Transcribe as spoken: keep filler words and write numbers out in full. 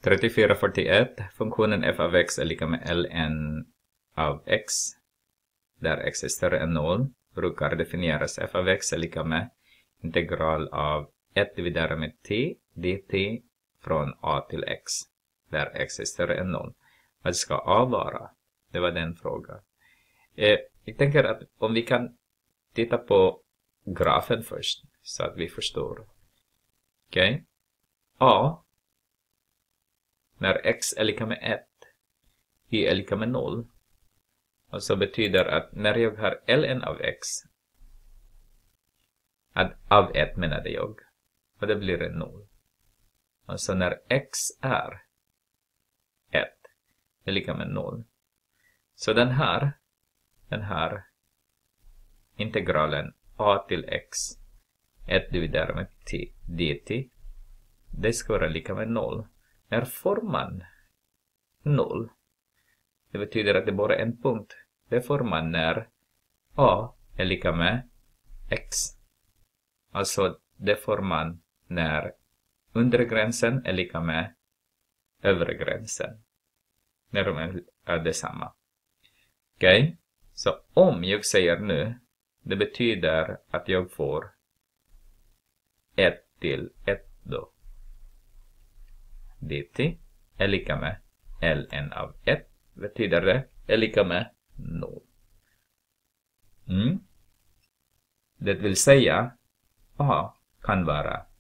trettiofyra fyrtioett. Funktionen f av x är lika med ln av x, där x är större än noll, brukar definieras f av x är lika med integral av ett dividerat med t dt från a till x, där x är större än noll. Vad ska a vara? Det var den frågan. Eh, jag tänker att om vi kan titta på grafen först, så att vi förstår. Okej. Okay. A, när x är lika med ett, y är lika med noll. Och så betyder att när jag har ln av x, att av ett menade jag, och det blir en noll. Och så när x är ett, är lika med noll. Så den här, den här integralen a till x, ett dividerat med t dt, det ska vara lika med noll. När får man noll? Det betyder att det bara är en punkt. Det får man när a är lika med x. Alltså det får man när undre gränsen är lika med övre gränsen. När de är detsamma. Okej? Okay? Så om jag säger nu, det betyder att jag får ett till ett då. dt är lika med ln av ett. Betyder det är lika med noll. Mm. Det vill säga a kan vara